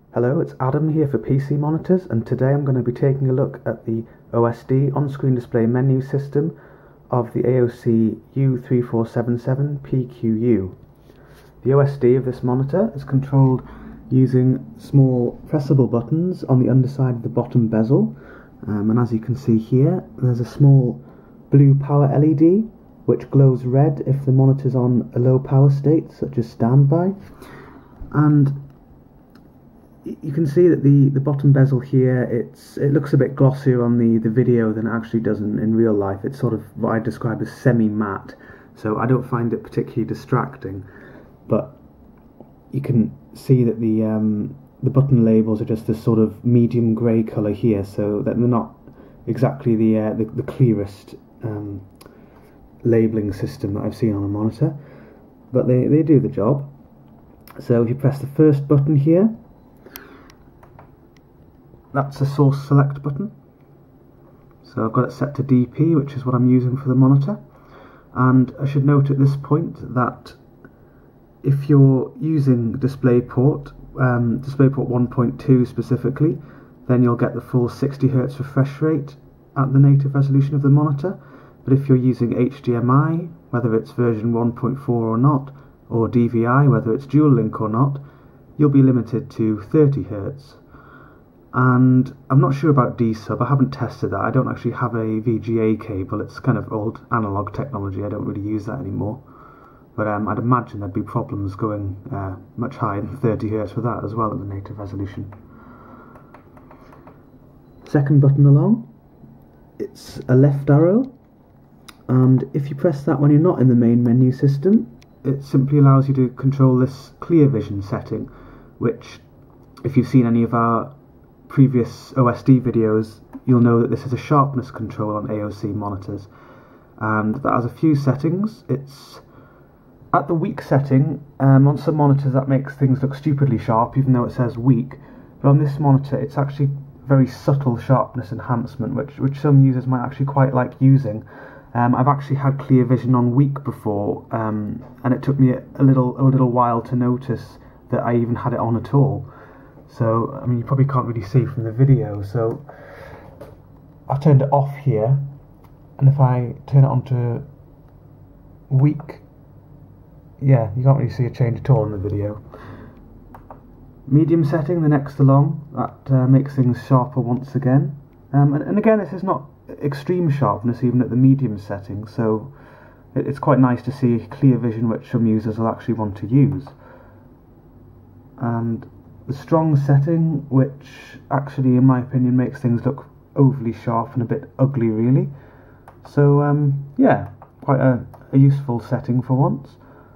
Hello, it's Adam here for PC Monitors, and today I'm going to be taking a look at the OSD on-screen display menu system of the AOC u3477Pqu. The OSD of this monitor is controlled using small pressable buttons on the underside of the bottom bezel, and as you can see here there's a small blue power LED which glows red if the monitor's on a low power state such as standby, and you can see that the bottom bezel here, it looks a bit glossier on the video than it actually does in real life. It's sort of what I describe as semi-matte, so I don't find it particularly distracting. But you can see that the button labels are just this sort of medium grey colour here, so that they're not exactly the clearest labelling system that I've seen on a monitor, but they do the job. So if you press the first button here, that's a source select button. So I've got it set to DP, which is what I'm using for the monitor. And I should note at this point that if you're using DisplayPort 1.2 specifically, then you'll get the full 60 Hz refresh rate at the native resolution of the monitor. But if you're using HDMI, whether it's version 1.4 or not, or DVI, whether it's dual link or not, you'll be limited to 30 Hz. And I'm not sure about D-sub, I haven't tested that. I don't actually have a VGA cable, it's kind of old analog technology, I don't really use that anymore. But I'd imagine there'd be problems going much higher than 30 Hz for that as well at the native resolution. Second button along, it's a left arrow, and if you press that when you're not in the main menu system, it simply allows you to control this clear vision setting, which, if you've seen any of our previous OSD videos, you'll know that this is a sharpness control on AOC monitors, and that has a few settings. It's at the weak setting. On some monitors that makes things look stupidly sharp even though it says weak, but on this monitor it's actually very subtle sharpness enhancement, which some users might actually quite like using. I've actually had clear vision on weak before, and it took me a little while to notice that I even had it on at all. So, I mean, you probably can't really see from the video, so I've turned it off here, and if I turn it on to weak, yeah, you can't really see a change at all in the video. Medium setting, the next along, that makes things sharper once again. And again, this is not extreme sharpness even at the medium setting, so it's quite nice to see clear vision, which some users will actually want to use. And the strong setting, which actually in my opinion makes things look overly sharp and a bit ugly really. So yeah, quite a useful setting for once.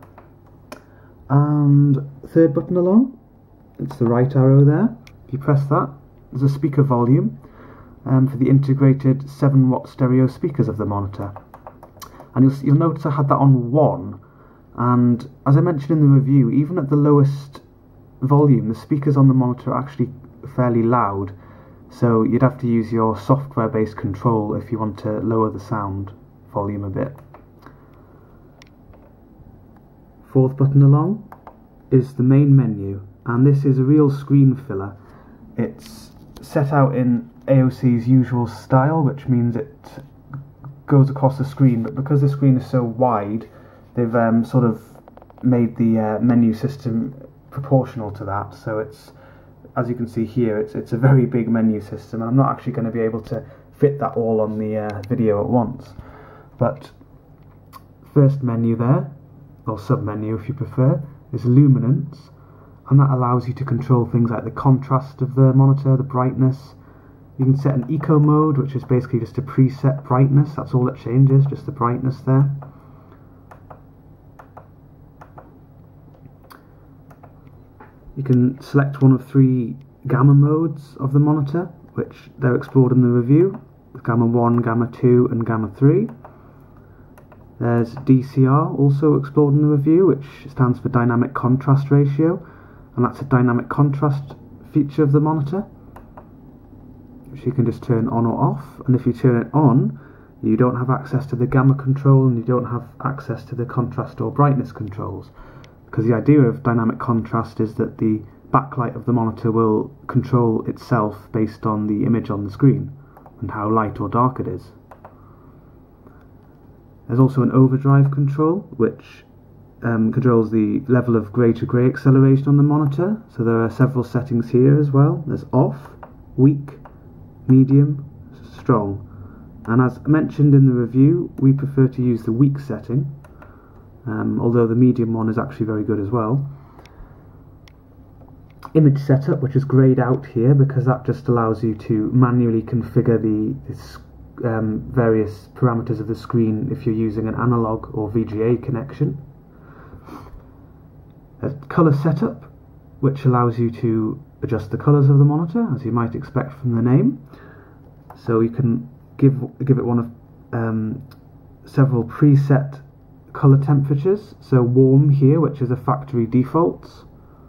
And third button along, it's the right arrow there. If you press that, there's a speaker volume for the integrated 7-watt stereo speakers of the monitor. And you'll notice I had that on 1, and as I mentioned in the review, even at the lowest volume, the speakers on the monitor are actually fairly loud, so you'd have to use your software-based control if you want to lower the sound volume a bit. Fourth button along is the main menu, and this is a real screen filler. It's set out in AOC's usual style, which means it goes across the screen, but because the screen is so wide, they've sort of made the menu system proportional to that, so it's, as you can see here, it's a very big menu system, and I'm not actually going to be able to fit that all on the video at once. But first menu there, or sub-menu if you prefer, is luminance, and that allows you to control things like the contrast of the monitor, the brightness. You can set an eco mode, which is basically just a preset brightness, that's all it changes, just the brightness there. You can select one of 3 gamma modes of the monitor, which they're explored in the review, gamma 1, gamma 2 and gamma 3. There's DCR, also explored in the review, which stands for dynamic contrast ratio, and that's a dynamic contrast feature of the monitor, which you can just turn on or off. And if you turn it on, you don't have access to the gamma control, and you don't have access to the contrast or brightness controls. because the idea of dynamic contrast is that the backlight of the monitor will control itself based on the image on the screen and how light or dark it is. There's also an overdrive control, which controls the level of grey to grey acceleration on the monitor. So there are several settings here as well. There's off, weak, medium, strong. And as mentioned in the review, we prefer to use the weak setting, although the medium one is actually very good as well. Image setup, which is greyed out here because that just allows you to manually configure the various parameters of the screen if you're using an analog or VGA connection. A colour setup, which allows you to adjust the colours of the monitor, as you might expect from the name. So you can give it one of several preset colour temperatures. So warm here, which is a factory default,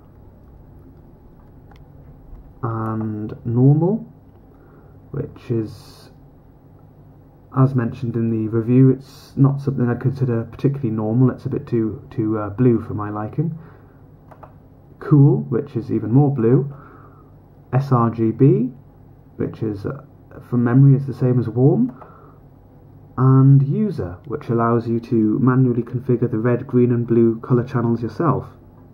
and normal, which is, as mentioned in the review, it's not something I'd consider particularly normal. It's a bit too blue for my liking. Cool, which is even more blue. sRGB, which is from memory is the same as warm. And user, which allows you to manually configure the red, green and blue colour channels yourself.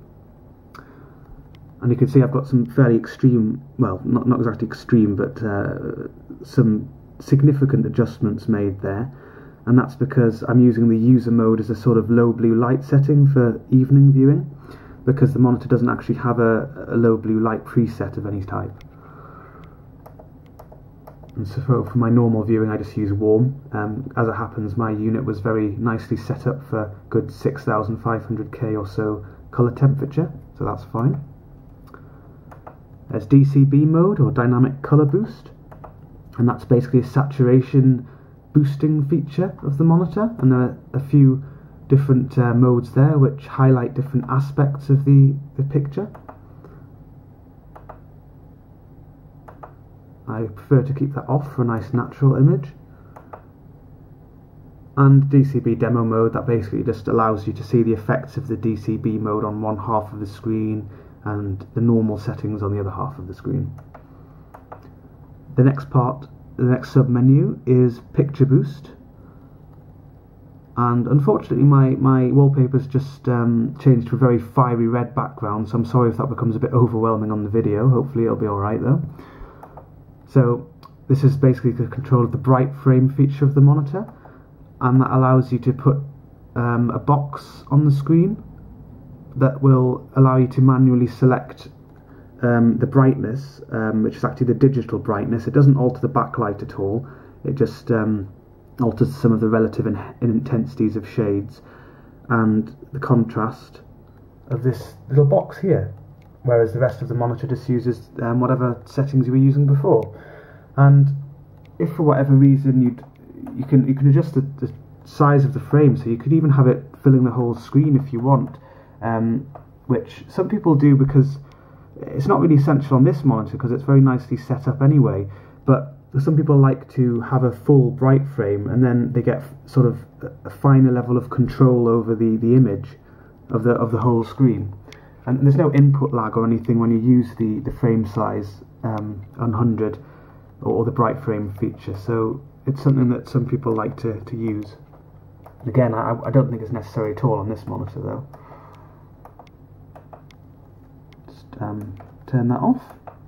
And you can see I've got some fairly extreme, well, not exactly extreme, but some significant adjustments made there. And that's because I'm using the user mode as a sort of low blue light setting for evening viewing, because the monitor doesn't actually have a low blue light preset of any type. And so for my normal viewing I just use warm. As it happens, my unit was very nicely set up for good 6500K or so colour temperature, so that's fine. There's DCB mode, or dynamic colour boost, and that's basically a saturation boosting feature of the monitor, and there are a few different modes there which highlight different aspects of the picture. I prefer to keep that off for a nice natural image. And DCB demo mode, that basically just allows you to see the effects of the DCB mode on one half of the screen and the normal settings on the other half of the screen. The next sub-menu is Picture Boost. And unfortunately my wallpaper's just changed to a very fiery red background, so I'm sorry if that becomes a bit overwhelming on the video. Hopefully it'll be alright though. So this is basically the control of the bright frame feature of the monitor, and that allows you to put a box on the screen that will allow you to manually select the brightness, which is actually the digital brightness. It doesn't alter the backlight at all, it just alters some of the relative intensities of shades and the contrast of this little box here, whereas the rest of the monitor just uses whatever settings you were using before. And if for whatever reason you can adjust the size of the frame, so you could even have it filling the whole screen if you want, which some people do because it's not really essential on this monitor because it's very nicely set up anyway, but some people like to have a full bright frame and then they get sort of a finer level of control over the image of the whole screen. And there's no input lag or anything when you use the frame size 100 or the bright frame feature, so it's something that some people like to use. Again, I don't think it's necessary at all on this monitor though. Just turn that off.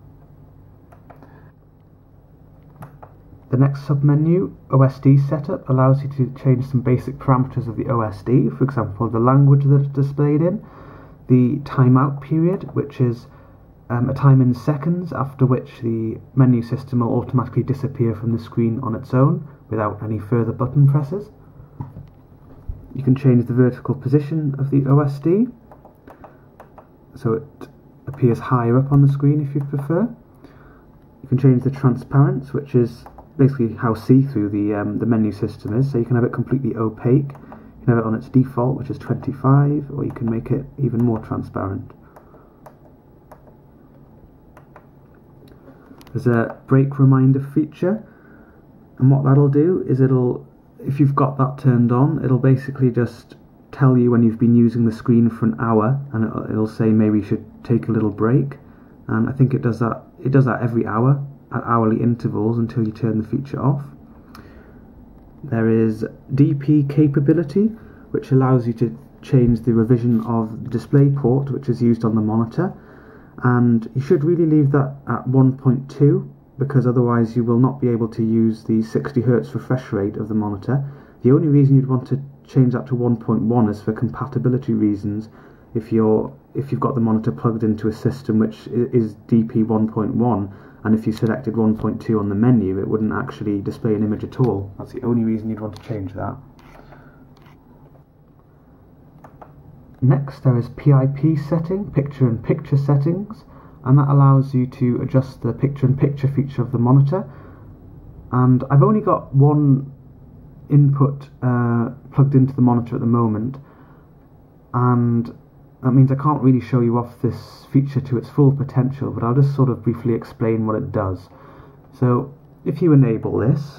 The next sub-menu, OSD setup, allows you to change some basic parameters of the OSD, for example the language that it's displayed in, the timeout period, which is a time in seconds after which the menu system will automatically disappear from the screen on its own without any further button presses. You can change the vertical position of the OSD so it appears higher up on the screen if you prefer. You can change the transparency, which is basically how see-through the menu system is, so you can have it completely opaque, you can have it on its default, which is 25, or you can make it even more transparent. There's a break reminder feature, and what that'll do is if you've got that turned on, it'll basically just tell you when you've been using the screen for an hour, and it'll say maybe you should take a little break. and I think it does that every hour at hourly intervals until you turn the feature off. There is DP capability, which allows you to change the revision of the display port which is used on the monitor, and you should really leave that at 1.2 because otherwise you will not be able to use the 60 Hz refresh rate of the monitor. The only reason you'd want to change that to 1.1 is for compatibility reasons. If you've got the monitor plugged into a system which is DP 1.1, and if you selected 1.2 on the menu, it wouldn't actually display an image at all. That's the only reason you'd want to change that. Next, there is PIP setting, picture-in-picture settings, and that allows you to adjust the picture-in-picture feature of the monitor. And I've only got one input plugged into the monitor at the moment, and that means I can't really show you off this feature to its full potential, but I'll just sort of briefly explain what it does. So if you enable this,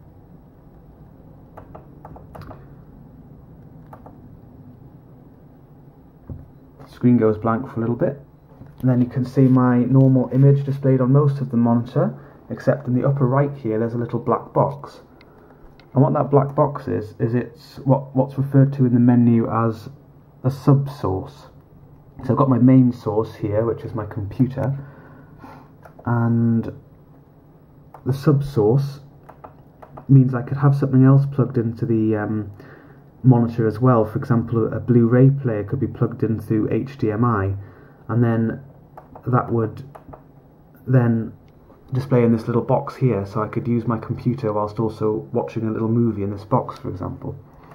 the screen goes blank for a little bit, and then you can see my normal image displayed on most of the monitor, except in the upper right here there's a little black box. And what that black box is it's what's referred to in the menu as a sub-source. So I've got my main source here, which is my computer, and the sub-source means I could have something else plugged into the monitor as well. For example, a Blu-ray player could be plugged in through HDMI, and then that would then display in this little box here, so I could use my computer whilst also watching a little movie in this box, for example.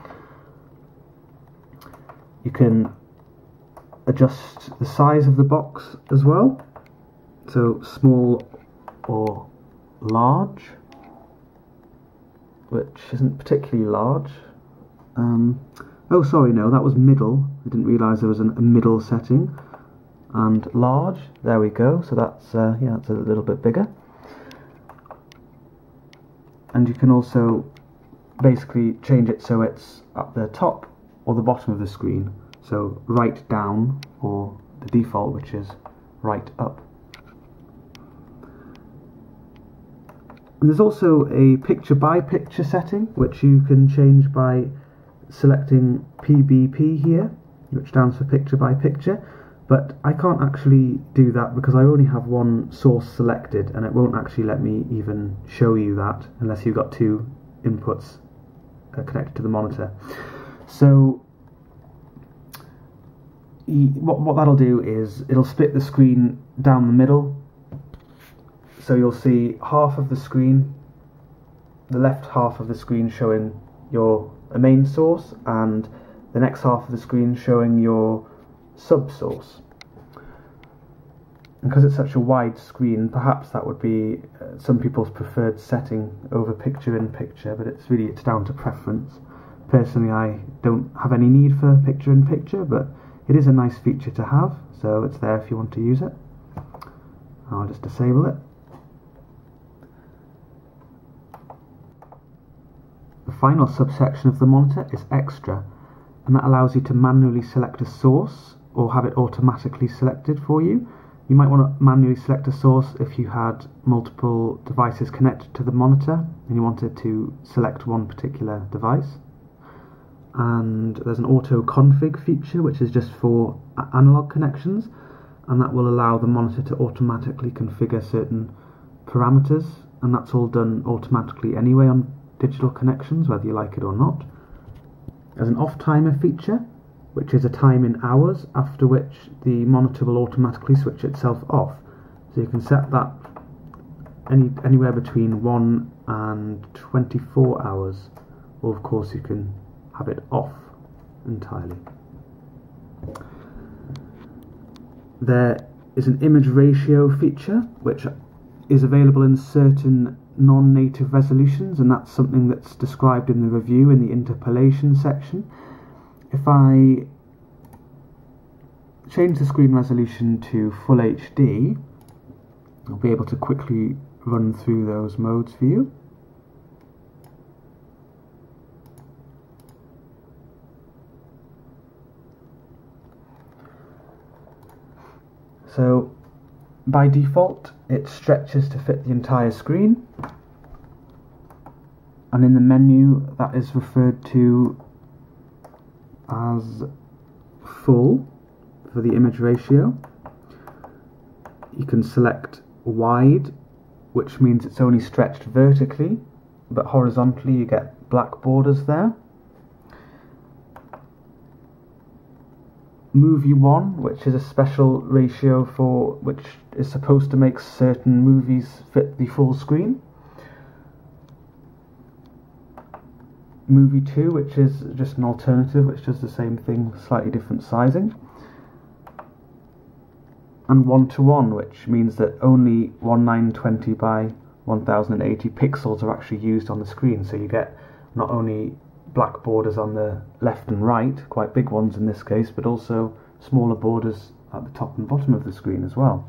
You can adjust the size of the box as well, so small or large, which isn't particularly large. Oh sorry, no, that was middle. I didn't realise there was a middle setting. And large, there we go, so that's yeah, that's a little bit bigger. And you can also basically change it so it's at the top or the bottom of the screen, so right down, or the default, which is right up. And there's also a picture-by-picture setting, which you can change by selecting PBP here, which stands for picture-by-picture, but I can't actually do that because I only have one source selected, and it won't actually let me even show you that unless you've got two inputs connected to the monitor. So what that'll do is it'll split the screen down the middle, so you'll see half of the screen, the left half of the screen showing your main source, and the next half of the screen showing your sub-source. And because it's such a wide screen, perhaps that would be some people's preferred setting over picture-in-picture, but it's down to preference. Personally, I don't have any need for picture-in-picture, but it is a nice feature to have, so it's there if you want to use it. I'll just disable it. The final subsection of the monitor is Extra, and that allows you to manually select a source or have it automatically selected for you. You might want to manually select a source if you had multiple devices connected to the monitor and you wanted to select one particular device. And there's an auto config feature, which is just for analog connections, and that will allow the monitor to automatically configure certain parameters, and that's all done automatically anyway on digital connections, whether you like it or not. There's an off timer feature, which is a time in hours after which the monitor will automatically switch itself off. So you can set that anywhere between 1 and 24 hours, or of course you can have it off entirely. There is an image ratio feature, which is available in certain non-native resolutions, and that's something that's described in the review in the interpolation section. If I change the screen resolution to Full HD, I'll be able to quickly run through those modes for you. So By default, it stretches to fit the entire screen, and in the menu that is referred to as full for the image ratio. You can select wide, which means it's only stretched vertically, but horizontally you get black borders there. Movie 1, which is a special ratio for which is supposed to make certain movies fit the full screen. Movie 2, which is just an alternative, which does the same thing, slightly different sizing. And 1:1, which means that only 1920 by 1080 pixels are actually used on the screen, so you get not only black borders on the left and right, quite big ones in this case, but also smaller borders at the top and bottom of the screen as well.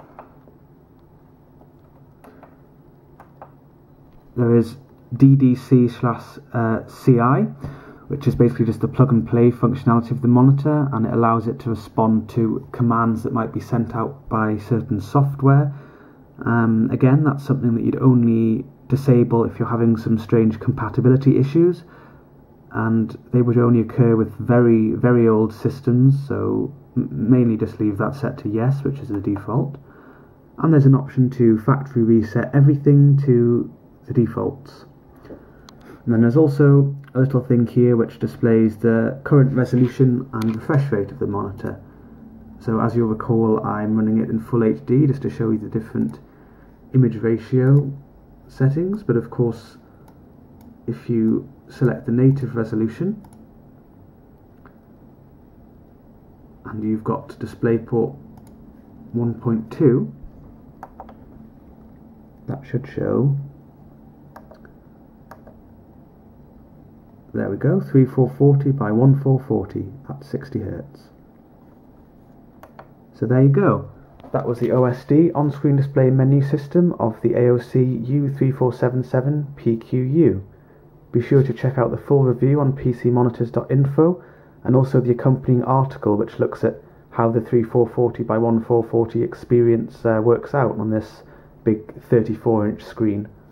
There is DDC/CI, which is basically just the plug and play functionality of the monitor, and it allows it to respond to commands that might be sent out by certain software. Again, that's something that you'd only disable if you're having some strange compatibility issues, and they would only occur with very, very old systems, so mainly just leave that set to yes, which is the default. And there's an option to factory reset everything to the defaults. And then there's also a little thing here which displays the current resolution and refresh rate of the monitor. So as you'll recall, I'm running it in full HD just to show you the different image ratio settings, but of course if you select the native resolution and you've got DisplayPort 1.2, that should show, there we go, 3440 by 1440 at 60 Hz. So there you go. That was the OSD on-screen display menu system of the AOC u3477Pqu. Be sure to check out the full review on pcmonitors.info and also the accompanying article which looks at how the 3440 by 1440 experience works out on this big 34-inch screen.